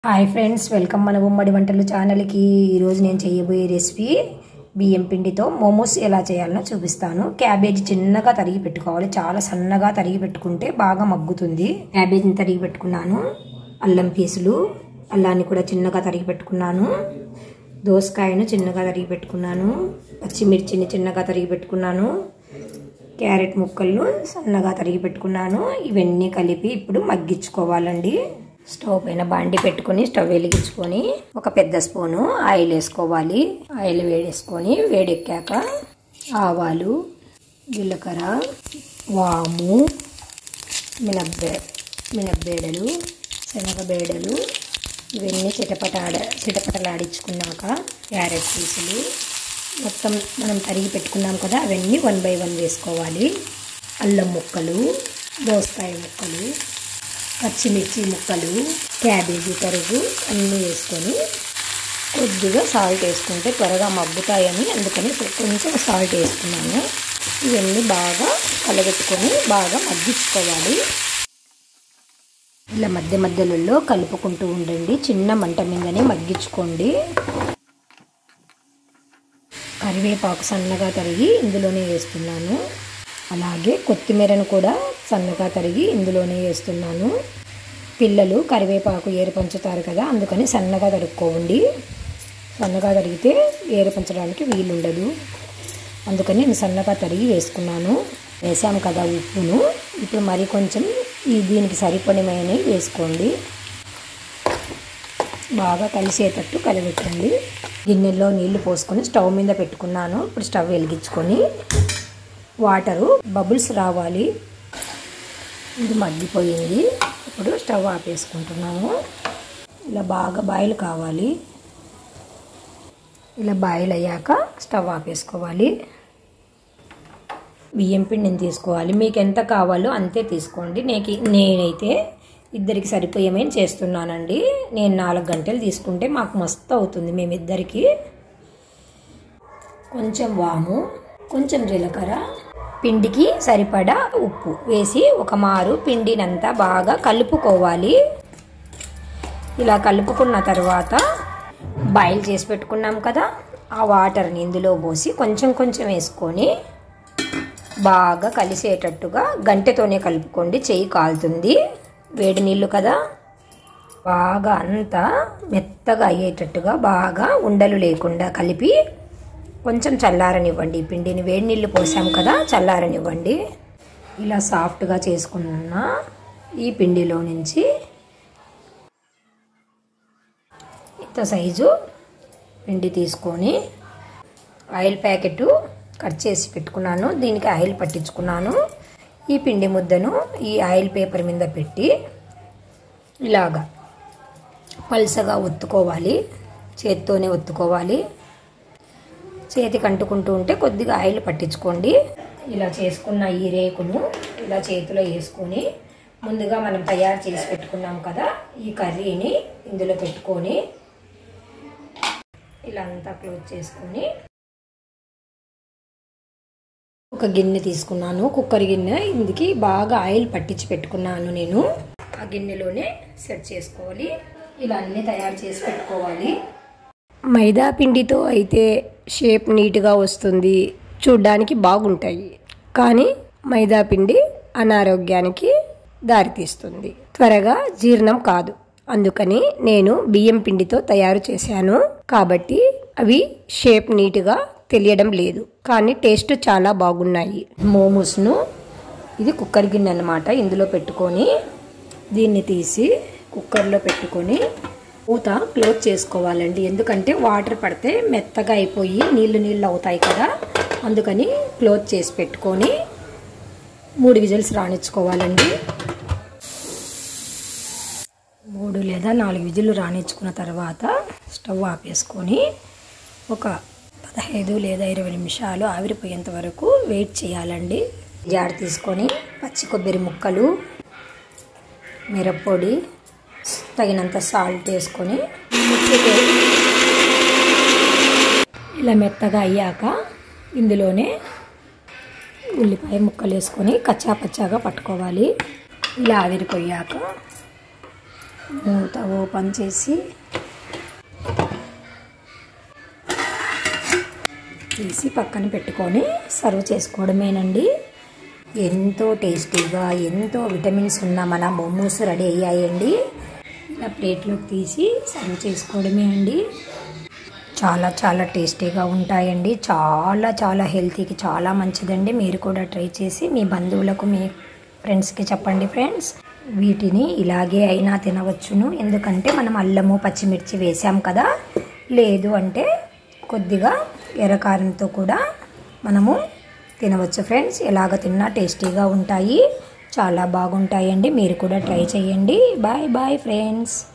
Hi friends, welcome మన ఉమ్మడి వంటలు ఛానల్కి. ఈరోజు నేను చేయబోయే రెసిపీ బియ్యం పిండితో మోమోస్ ఎలా చేయాలో చూపిస్తాను. క్యాబేజీ చిన్నగా తరిగి పెట్టుకోవాలి, చాలా సన్నగా తరిగి పెట్టుకుంటే బాగా మగ్గుతుంది. క్యాబేజీని తరిగి పెట్టుకున్నాను, అల్లం పీసులు, అల్లాన్ని కూడా చిన్నగా తరిగి పెట్టుకున్నాను, దోసకాయను చిన్నగా తరిగి పెట్టుకున్నాను, పచ్చిమిర్చిని చిన్నగా తరిగి పెట్టుకున్నాను, క్యారెట్ ముక్కలను సన్నగా తరిగి పెట్టుకున్నాను. ఇవన్నీ కలిపి ఇప్పుడు మగ్గించుకోవాలండి. స్టవ్ పైన బాండి పెట్టుకొని స్టవ్ వెలిగించుకొని ఒక పెద్ద స్పూను ఆయిల్ వేసుకోవాలి. ఆయిల్ వేడేసుకొని వేడెక్కాక ఆవాలు, జీలకర్ర, వాము, మినపబేడలు, శనగబేడలు ఇవన్నీ చిటపటలాడించుకున్నాక క్యారెట్ పీసులు మొత్తం మనం తరిగి పెట్టుకున్నాం కదా, అవన్నీ 1 by 1 వేసుకోవాలి. అల్లం ముక్కలు, దోసకాయ ముక్కలు, పచ్చిమిర్చి ముక్కలు, క్యాబేజీ తరుగు అన్నీ వేసుకొని కొద్దిగా సాల్ట్ వేసుకుంటే త్వరగా మగ్గుతాయని అందుకని కొంచెం సాల్ట్ వేసుకున్నాను. ఇవన్నీ బాగా కలబెట్టుకొని బాగా మగ్గించుకోవాలి. ఇలా మధ్య మధ్యలో కలుపుకుంటూ ఉండండి, చిన్న మంట మీదనే మగ్గించుకోండి. కరివేపాకు సన్నగా తరిగి ఇందులోనే వేస్తున్నాను. అలాగే కొత్తిమీరను కూడా సన్నగా తరిగి ఇందులోనే వేస్తున్నాను. పిల్లలు కరివేపాకు ఏరుపంచుతారు కదా, అందుకని సన్నగా తరుక్కోండి. సన్నగా తరిగితే ఏరుపంచడానికి వీలుండదు, అందుకని నేను సన్నగా తరిగి వేసుకున్నాను. వేసాము కదా ఉప్పును, ఇప్పుడు మరి కొంచెం దీనికి సరిపడినవి వేసుకోండి. బాగా కలిసేటట్టు కలబెట్టండి. గిన్నెలో నీళ్లు పోసుకొని స్టవ్ మీద పెట్టుకున్నాను. ఇప్పుడు స్టవ్ వెలిగించుకొని వాటరు బబుల్స్ రావాలి. ఇది మగ్గిపోయింది. ఇప్పుడు స్టవ్ ఆపేసుకుంటున్నాము. ఇలా బాగా బాయిల్ కావాలి. ఇలా బాయిల్ అయ్యాక స్టవ్ ఆపేసుకోవాలి. బియ్యం పిండిని తీసుకోవాలి, మీకు ఎంత కావాలో అంతే తీసుకోండి. నేనైతే ఇద్దరికి సరిపోయేమని చేస్తున్నానండి. నేను 4 గంటలు తీసుకుంటే మాకు మస్తు అవుతుంది మేమిద్దరికి. కొంచెం వాము, కొంచెం జీలకర్ర, పిండికి సరిపడా ఉప్పు వేసి ఒక మారు పిండినంతా బాగా కలుపుకోవాలి. ఇలా కలుపుకున్న తర్వాత బాయిల్ చేసి పెట్టుకున్నాం కదా, ఆ వాటర్ని ఇందులో పోసి కొంచెం కొంచెం వేసుకొని బాగా కలిసేటట్టుగా గంటెతోనే కలుపుకోండి, చెయ్యి కాలుతుంది. వేడి నీళ్ళు కదా, బాగా అంతా మెత్తగా అయ్యేటట్టుగా బాగా ఉండలు లేకుండా కలిపి కొంచెం చల్లారనివ్వండి. పిండిని వేడి నీళ్ళు పోసాం కదా, చల్లారనివ్వండి. ఇలా సాఫ్ట్గా చేసుకున్న ఈ పిండిలో నుంచి ఇంత సైజు పిండి తీసుకొని ఆయిల్ ప్యాకెట్ కట్ చేసి పెట్టుకున్నాను, దీనికి ఆయిల్ పట్టించుకున్నాను. ఈ పిండి ముద్దను ఈ ఆయిల్ పేపర్ మీద పెట్టి ఇలాగా పల్సగా ఒత్తుకోవాలి. చేత్తోనే ఒత్తుకోవాలి. చేతికి అంటుకుంటూ ఉంటే కొద్దిగా ఆయిల్ పట్టించుకోండి. ఇలా చేసుకున్న ఈ రేకును ఇలా చేతిలో వేసుకొని ముందుగా మనం తయారు చేసి పెట్టుకున్నాం కదా ఈ కర్రీని ఇందులో పెట్టుకొని ఇలా అంతా క్లోజ్ చేసుకొని ఒక గిన్నె తీసుకున్నాను, కుక్కర్ గిన్నె. ఇందుకి బాగా ఆయిల్ పట్టించి పెట్టుకున్నాను నేను. ఆ గిన్నెలోనే సెట్ చేసుకోవాలి. ఇలా అన్నీ తయారు చేసి పెట్టుకోవాలి. మైదా పిండితో అయితే షేప్ నీట్గా వస్తుంది, చూడ్డానికి బాగుంటాయి. కానీ మైదా పిండి అనారోగ్యానికి దారితీస్తుంది, త్వరగా జీర్ణం కాదు. అందుకని నేను బియ్యం పిండితో తయారు చేశాను కాబట్టి అవి షేప్ నీట్గా తెలియడం లేదు, కానీ టేస్ట్ చాలా బాగున్నాయి. మోమోస్ను ఇది కుక్కర్ గిన్నె అన్నమాట, ఇందులో పెట్టుకొని దీన్ని తీసి కుక్కర్లో పెట్టుకొని మూత క్లోజ్ చేసుకోవాలండి. ఎందుకంటే వాటర్ పడితే మెత్తగా అయిపోయి నీళ్ళు అవుతాయి కదా, అందుకని క్లోజ్ చేసి పెట్టుకొని 3 విజిల్స్ రానిచ్చుకోవాలండి. 3 లేదా 4 విజిల్లు రానిచ్చుకున్న తర్వాత స్టవ్ ఆపేసుకొని ఒక 15 లేదా 20 నిమిషాలు ఆవిరిపోయేంత వరకు వెయిట్ చేయాలండి. జాడి తీసుకొని పచ్చి కొబ్బరి ముక్కలు, మిరప్పొడి, తగినంత సాల్ట్ వేసుకొని ఇలా మెత్తగా అయ్యాక ఇందులోనే ఉల్లిపాయ ముక్కలు వేసుకొని కచ్చాపచ్చాగా పట్టుకోవాలి. ఇలా ఆవిరిపోయాక మూత ఓపెన్ చేసి తీసి పక్కన పెట్టుకొని సర్వ్ చేసుకోవడమేనండి. ఎంతో టేస్టీగా ఎంతో విటమిన్స్ ఉన్న మన మోమోస్ రెడీ అయ్యాయండి. ఇలా ప్లేట్లోకి తీసి సర్వ్ చేసుకోవడమే అండి. చాలా చాలా టేస్టీగా ఉంటాయండి. చాలా చాలా హెల్తీకి చాలా మంచిదండి. మీరు కూడా ట్రై చేసి మీ బంధువులకు మీ ఫ్రెండ్స్కి చెప్పండి ఫ్రెండ్స్. వీటిని ఇలాగే అయినా తినవచ్చును, ఎందుకంటే మనం అల్లము పచ్చిమిర్చి వేసాం కదా. లేదు అంటే కొద్దిగా ఎర్రకారంతో కూడా మనము తినవచ్చు ఫ్రెండ్స్. ఎలాగ తిన్నా టేస్టీగా ఉంటాయి, చాలా బాగుంటాయండి. మీరు కూడా ట్రై చేయండి. Bye bye friends.